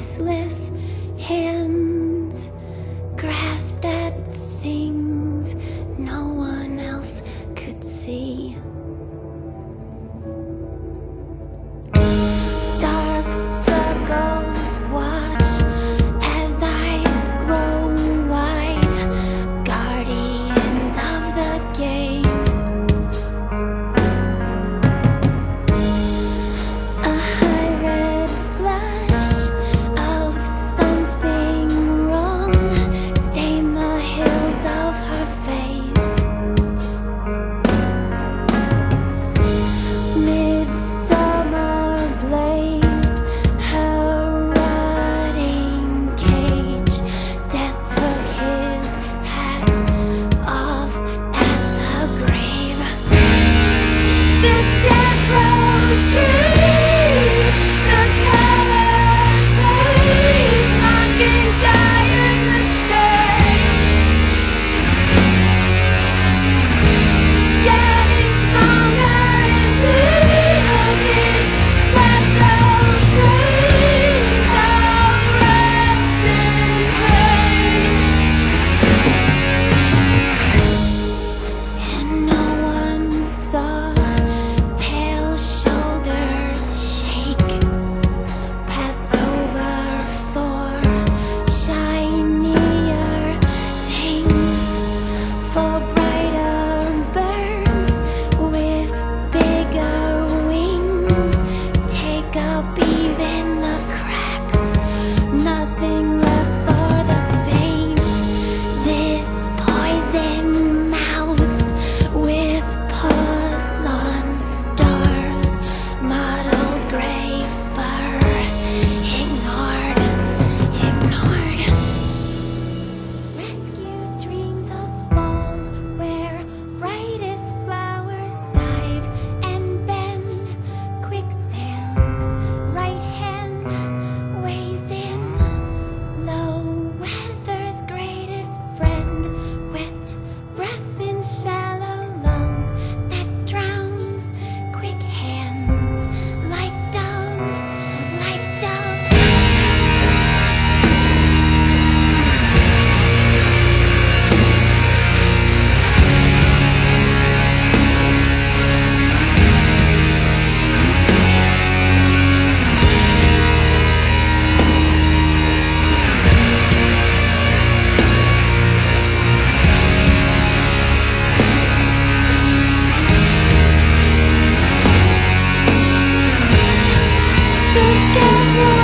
restless hands grasped at things no one else could see. Dark circles watch as eyes grow wide, guardians of the gaze. A high red flash of something wrong stained the hills of her face. Midsummer blazed her rotting cage. Death took his hat off at the grave. The Scarecrows dream, the colored page, mocking dire mistake. Getting stronger in pain, his splash of flames of wrapped in pain. And no one saw pale shoulders shake, passed over for shinier things, for brighter birds with bigger wings. Take up even the cracks, nothing left for the faint. This poison mouse with paws on stars, mottled gray fur, ignored. Rescue dreams of fall, where brightest flowers dive and bend. Quicksands, right hand weighs in. Low weather's greatest friend, wet breath in shallow lungs that drowns. Quick hands, like doves, like doves. The Scarecrows